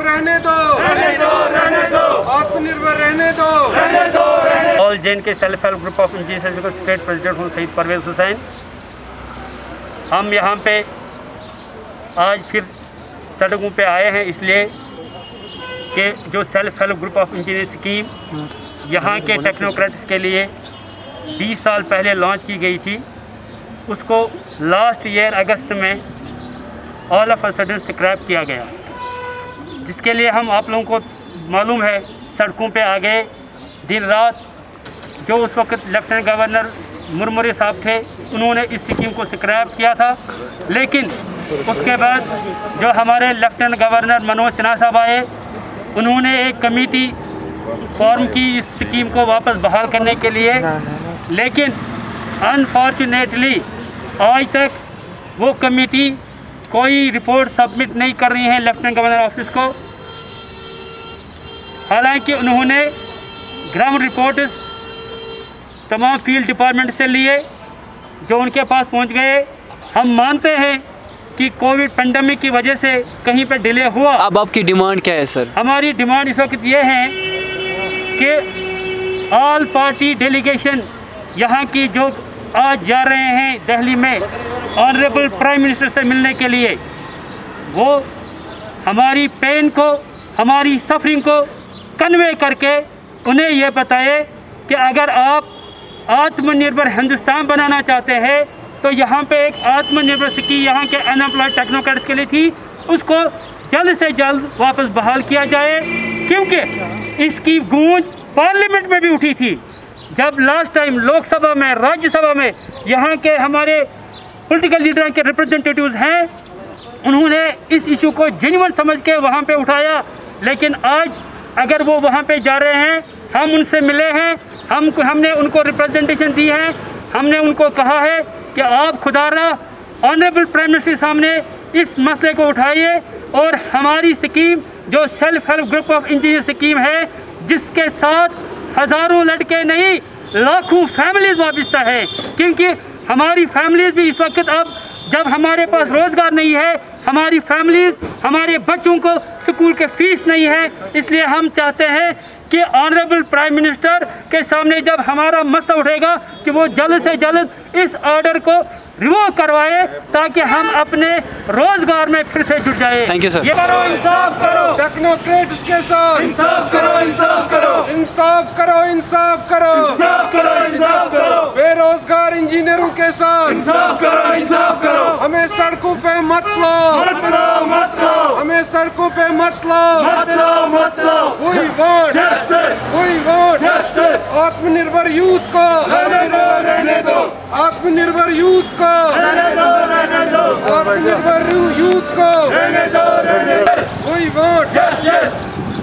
रहने दो, आत्मनिर्भर रहने दो। All J and K self help group of engineers का स्टेट प्रेसिडेंट हूँ, शहीद परवेज हुसैन। हम यहाँ पे आज फिर सड़कों पे आए हैं इसलिए कि जो self help group of engineer scheme यहाँ के टेक्नोक्रेट्स के लिए 20 साल पहले लॉन्च की गई थी, उसको लास्ट ईयर अगस्त में all of a sudden scrap किया गया, जिसके लिए हम आप लोगों को मालूम है सड़कों पे आ गए दिन रात। जो उस वक्त लेफ्टिनेंट गवर्नर मुरमुरे साहब थे, उन्होंने इस स्कीम को स्क्रैप किया था, लेकिन उसके बाद जो हमारे लेफ्टिनेंट गवर्नर मनोज सिन्हा साहब आए, उन्होंने एक कमेटी फॉर्म की इस स्कीम को वापस बहाल करने के लिए, लेकिन अनफॉर्चुनेटली आज तक वो कमेटी कोई रिपोर्ट सबमिट नहीं कर रही है लेफ्टिनेंट गवर्नर ऑफिस को। हालांकि उन्होंने ग्राउंड रिपोर्ट्स तमाम फील्ड डिपार्टमेंट से लिए, जो उनके पास पहुंच गए। हम मानते हैं कि कोविड पेंडेमिक की वजह से कहीं पर डिले हुआ। अब आपकी डिमांड क्या है सर? हमारी डिमांड इस वक्त ये है कि ऑल पार्टी डेलीगेशन यहाँ की जो आज जा रहे हैं दिल्ली में ऑनरेबल प्राइम मिनिस्टर से मिलने के लिए, वो हमारी पेन को, हमारी सफरिंग को कन्वे करके उन्हें ये बताए कि अगर आप आत्मनिर्भर हिंदुस्तान बनाना चाहते हैं तो यहाँ पे एक आत्मनिर्भर स्कीम यहाँ के अनएम्प्लॉयड टेक्नोक्रेट्स के लिए थी, उसको जल्द से जल्द वापस बहाल किया जाए, क्योंकि इसकी गूंज पार्लियामेंट में भी उठी थी। जब लास्ट टाइम लोकसभा में, राज्यसभा में यहाँ के हमारे पॉलिटिकल लीडर के रिप्रेजेंटेटिव्स हैं, उन्होंने इस इशू को जेन्युइन समझ के वहाँ पे उठाया। लेकिन आज अगर वो वहाँ पे जा रहे हैं, हम उनसे मिले हैं, हमने उनको रिप्रेजेंटेशन दी है, हमने उनको कहा है कि आप खुदारा ऑनरेबल प्राइम मिनिस्टर के सामने इस मसले को उठाइए और हमारी स्कीम जो self help group of engineer scheme है, जिसके साथ हज़ारों लड़के नहीं लाखों फैमिलीज वाबस्ता है, क्योंकि हमारी फैमिलीज भी इस वक्त अब जब हमारे पास रोज़गार नहीं है, हमारी फैमिलीज, हमारे बच्चों को स्कूल के फीस नहीं है, इसलिए हम चाहते हैं कि ऑनरेबल प्राइम मिनिस्टर के सामने जब हमारा मसला उठेगा कि वो जल्द से जल्द इस ऑर्डर को रिवोक करवाए ताकि हम अपने रोजगार में फिर से जुट जाए। Thank you sir. ये करो, इंसाफ करो, टेक्नोक्रेट्स के साथ इंसाफ करो, इंसाफ करो, इंसाफ करो, इंसाफ करो, इंसाफ करो, इंसाफ करो, बेरोजगार इंजीनियरों के साथ इंसाफ करो, इंसाफ करो। हमें सड़कों पे मत लो, मत लो, मत लो, हमें सड़कों पे मत लो, मत लो, मत लो। We want justice, we want justice. आत्मनिर्भर यूथ को रहने दो, आत्मनिर्भर यूथ को रहने दो, आत्मनिर्भर यूथ को रहने दो। We want justice.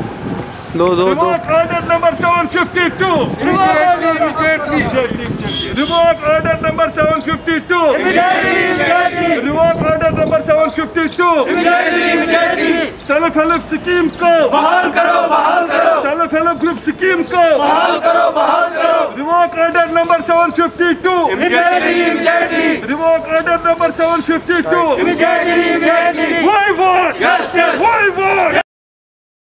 Revoke order number 752. immediately. Revoke order number 752. Revoke order number 752. Self help scheme को बहाल करो, बहाल करो, सेल्फ हेल्प ग्रुप स्कीम को बहाल करो, बहाल करो। Revoke order number 752. Immediately. Revoke order number 752. Immediately. Why want? Justice. Why want?